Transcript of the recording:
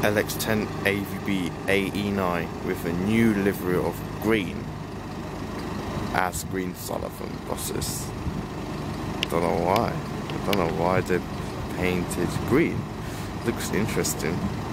LX10 AVB AE9 with a new livery of green as green Sullivan buses. Don't know why. I don't know why they painted green. Looks interesting.